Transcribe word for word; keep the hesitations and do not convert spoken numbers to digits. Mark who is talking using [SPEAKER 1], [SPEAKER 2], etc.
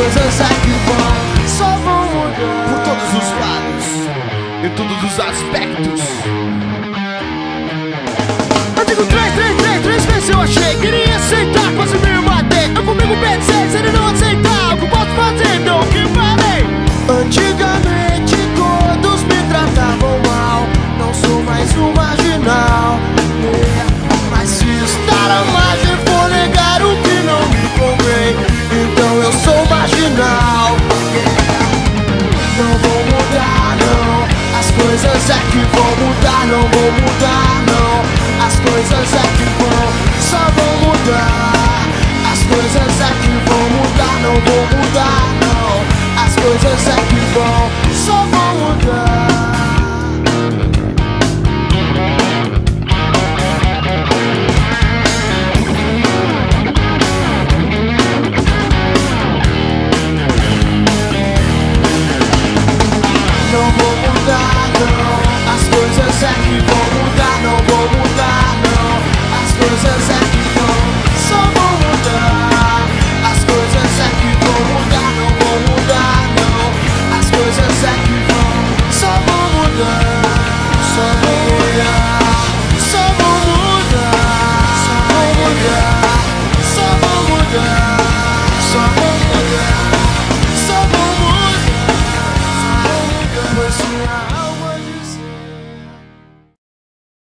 [SPEAKER 1] coisas é que vão, só vão mudar por todos os lados, em todos os aspectos. Eu digo três, três, três, três vezes eu achei, queria aceitar, quase me matei. Eu comigo pensei, se ele não aceitar, o que eu posso fazer, então o que falei? Antigamente todos me tratavam mal, não sou mais um marginal, yeah. Mas se estar à margem for negar o que não me convém, então eu sou marginal, yeah. Não vou mudar não, as coisas é que vão mudar, não vou mudar não. As coisas é que vão, só vão mudar. As coisas é que vão mudar, não vou mudar não. As coisas é que